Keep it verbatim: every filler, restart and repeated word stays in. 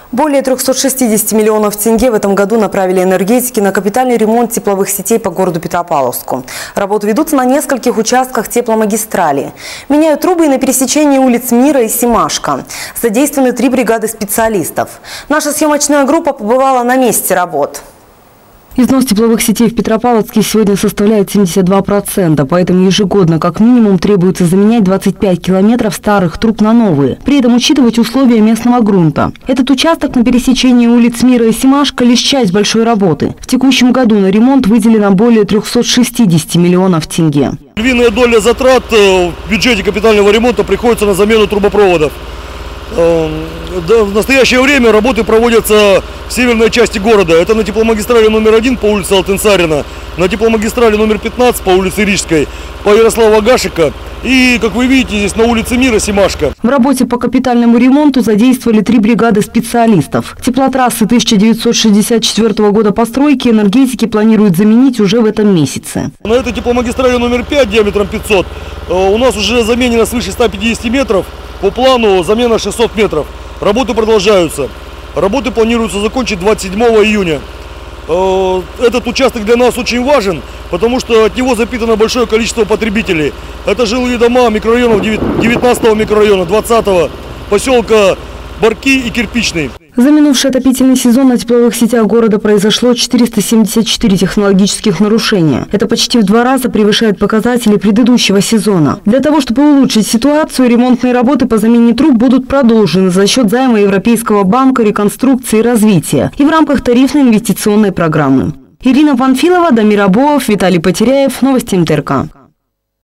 Более трёхсот шестидесяти миллионов тенге в этом году направили энергетики на капитальный ремонт тепловых сетей по городу Петропавловску. Работы ведутся на нескольких участках тепломагистрали. Меняют трубы и на пересечении улиц Мира и Семашко. Задействованы три бригады специалистов. Наша съемочная группа побывала на месте работ. Износ тепловых сетей в Петропавловске сегодня составляет семьдесят два процента, поэтому ежегодно как минимум требуется заменять двадцать пять километров старых труб на новые, при этом учитывать условия местного грунта. Этот участок на пересечении улиц Мира и Семашко – лишь часть большой работы. В текущем году на ремонт выделено более трёхсот шестидесяти миллионов тенге. Львиная доля затрат в бюджете капитального ремонта приходится на замену трубопроводов. В настоящее время работы проводятся в северной части города. Это на тепломагистрали номер один по улице Алтынсарина, на тепломагистрали номер пятнадцать по улице Рижской, по Ярослава Гашика и, как вы видите, здесь на улице Мира Семашко. В работе по капитальному ремонту задействовали три бригады специалистов. Теплотрассы тысяча девятьсот шестьдесят четвёртого года постройки энергетики планируют заменить уже в этом месяце. На этой тепломагистрали номер пять диаметром пятьсот у нас уже заменено свыше ста пятидесяти метров. По плану замена шестьсот метров. Работы продолжаются. Работы планируется закончить двадцать седьмого июня. Этот участок для нас очень важен, потому что от него запитано большое количество потребителей. Это жилые дома микрорайонов девятнадцатого микрорайона, двадцатого, поселка Барки и Кирпичный. За минувший отопительный сезон на тепловых сетях города произошло четыреста семьдесят четыре технологических нарушения. Это почти в два раза превышает показатели предыдущего сезона. Для того, чтобы улучшить ситуацию, ремонтные работы по замене труб будут продолжены за счет займа Европейского банка реконструкции и развития и в рамках тарифной инвестиционной программы. Ирина Панфилова, Дамир Абоев, Виталий Потеряев. Новости МТРК.